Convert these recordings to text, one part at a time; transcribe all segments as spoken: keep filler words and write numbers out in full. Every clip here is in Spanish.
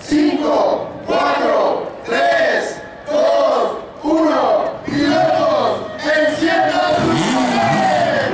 cinco, cuatro, tres, dos, uno, pilotos, enciendan sus motores.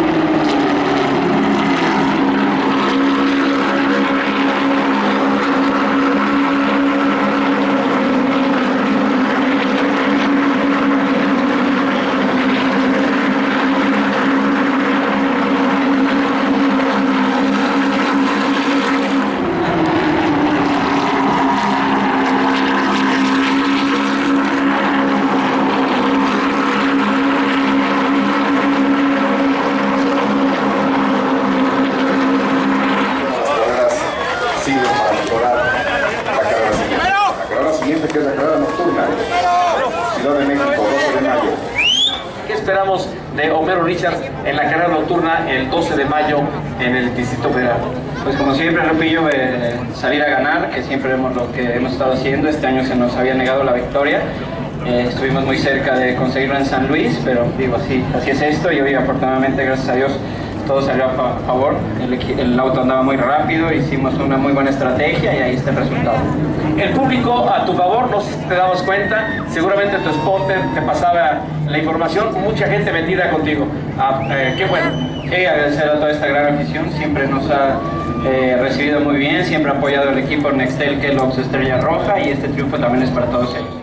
Que es la carrera nocturna, Ciudad de México, doce de mayo. ¿Qué esperamos de Homero Richards en la carrera nocturna el doce de mayo en el Distrito Federal? Pues como siempre, Repillo, eh, salir a ganar, que siempre hemos lo que hemos estado haciendo. Este año se nos había negado la victoria, eh, estuvimos muy cerca de conseguirlo en San Luis, pero digo, así, así es esto, y hoy afortunadamente, gracias a Dios, todo salió a favor. El, el auto andaba muy rápido, hicimos una muy buena estrategia y ahí está el resultado. El público a tu favor, no sé si te damos cuenta, seguramente tu spotter te pasaba la información, mucha gente metida contigo. Ah, eh, qué bueno, eh, agradecer a toda esta gran afición, siempre nos ha eh, recibido muy bien, siempre ha apoyado el equipo Nextel, Kellogg's, Estrella Roja, y este triunfo también es para todos ellos.